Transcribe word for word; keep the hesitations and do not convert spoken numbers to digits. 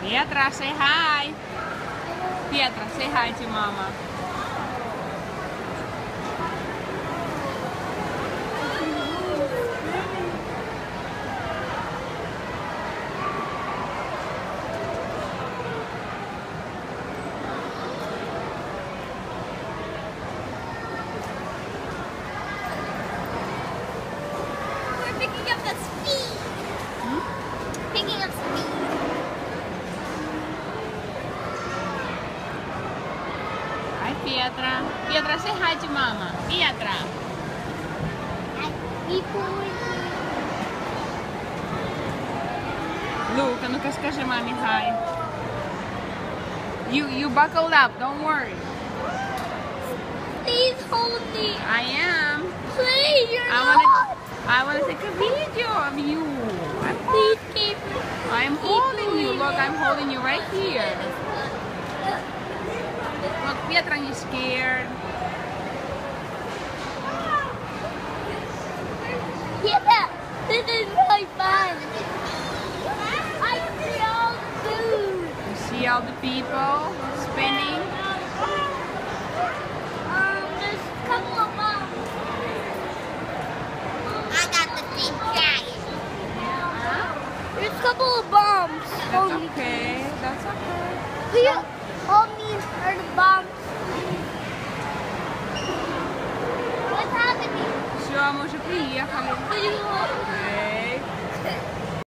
Petra, say hi. Petra, say hi to mama. We're picking up the speed. Hmm? Picking up speed. Hi, Petra. Petra, say hi to mama. Petra. Luke, ну-ка скажи маме hi. You, you buckled up, don't worry. Please hold me. I am. Please, you're I not. wanna, I wanna take a video of you. I'm, Please keep. I'm holding you. Look, I'm holding you right here. Look, Petra is scared. Yeah, this is really fun. I see all the food. You see all the people spinning? Um, there's a couple of bombs. I got the big dragon. There's a couple of bombs. That's okay. That's okay. Here, all these are the bombs. What's happening? Все, мы уже приехали. What do you want? Эй.